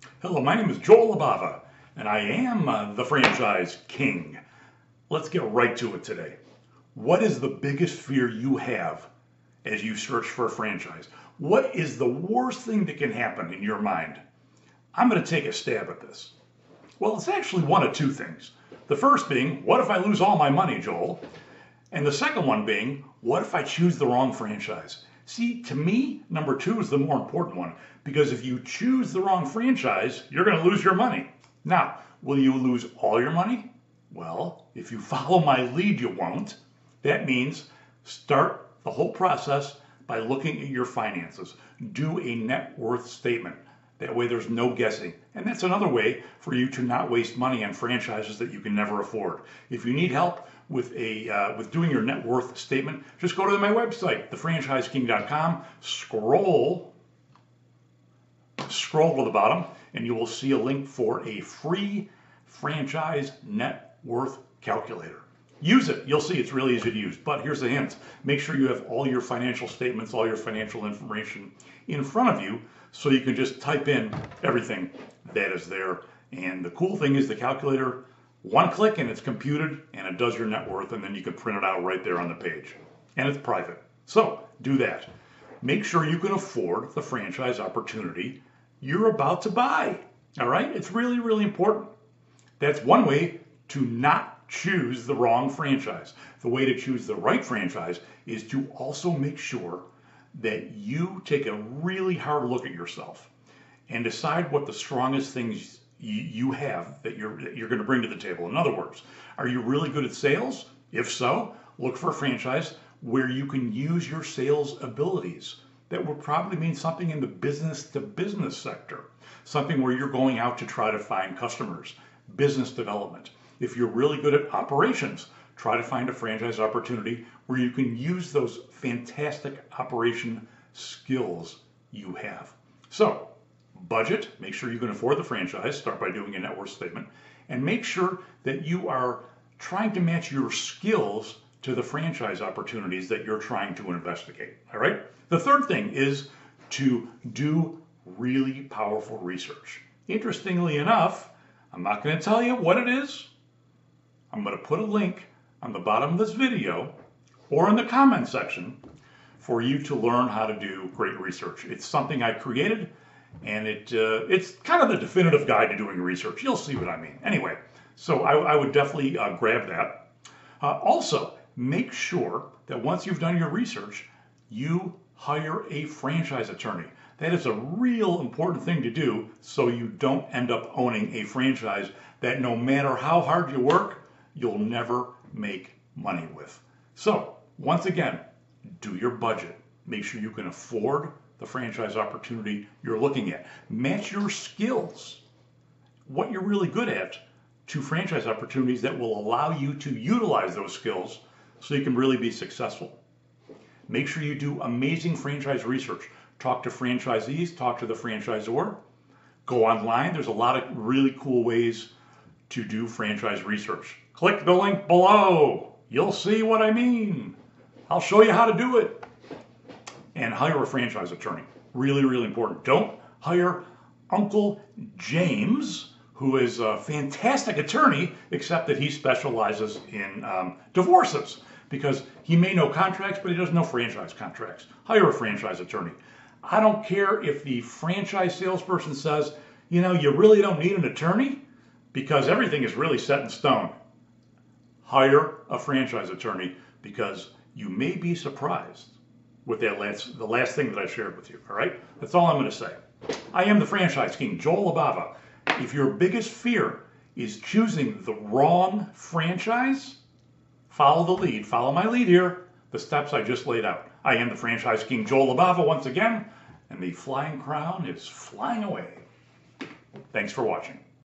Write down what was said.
Hello, my name is Joel Libava, and I am the franchise king. Let's get right to it today. What is the biggest fear you have as you search for a franchise? What is the worst thing that can happen in your mind? I'm going to take a stab at this. Well, it's actually one of two things. The first being, what if I lose all my money, Joel? And the second one being, what if I choose the wrong franchise? See, to me, number two is the more important one, because if you choose the wrong franchise, you're going to lose your money. Now, will you lose all your money? Well, if you follow my lead, you won't. That means start the whole process by looking at your finances. Do a net worth statement. That way there's no guessing. And that's another way for you to not waste money on franchises that you can never afford. If you need help with doing your net worth statement, just go to my website, thefranchiseking.com, scroll to the bottom, and you will see a link for a free franchise net worth calculator. Use it. You'll see it's really easy to use. But here's the hint. Make sure you have all your financial statements, all your financial information in front of you so you can just type in everything that is there. And the cool thing is the calculator, one click and it's computed and it does your net worth, and then you can print it out right there on the page. And it's private. So do that. Make sure you can afford the franchise opportunity you're about to buy. All right? It's really, really important. That's one way to not choose the wrong franchise. The way to choose the right franchise is to also make sure that you take a really hard look at yourself and decide what the strongest things you have that you're going to bring to the table. In other words, are you really good at sales? If so, look for a franchise where you can use your sales abilities. That would probably mean something in the business to business sector, something where you're going out to try to find customers, business development. If you're really good at operations, try to find a franchise opportunity where you can use those fantastic operation skills you have. So, budget, make sure you can afford the franchise, start by doing a net worth statement, and make sure that you are trying to match your skills to the franchise opportunities that you're trying to investigate. All right? The third thing is to do really powerful research. Interestingly enough, I'm not going to tell you what it is. I'm going to put a link on the bottom of this video or in the comment section for you to learn how to do great research. It's something I created, and it's kind of the definitive guide to doing research. You'll see what I mean. Anyway, so I would definitely grab that. Also, make sure that once you've done your research, you hire a franchise attorney. That is a real important thing to do so you don't end up owning a franchise that no matter how hard you work, you'll never make money with. So, once again, do your budget. Make sure you can afford the franchise opportunity you're looking at. Match your skills, what you're really good at, to franchise opportunities that will allow you to utilize those skills so you can really be successful. Make sure you do amazing franchise research. Talk to franchisees, talk to the franchisor. Go online. There's a lot of really cool ways to do franchise research. Click the link below. You'll see what I mean. I'll show you how to do it. And hire a franchise attorney. Really, really important. Don't hire Uncle James, who is a fantastic attorney, except that he specializes in divorces, because he may know contracts, but he doesn't know franchise contracts. Hire a franchise attorney. I don't care if the franchise salesperson says, you know, you really don't need an attorney because everything is really set in stone. Hire a franchise attorney, because you may be surprised with the last thing that I shared with you. All right? That's all I'm going to say. I am the franchise king, Joel Libava. If your biggest fear is choosing the wrong franchise, follow the lead. Follow my lead here. The steps I just laid out. I am the franchise king, Joel Libava, once again, and the flying crown is flying away. Thanks for watching.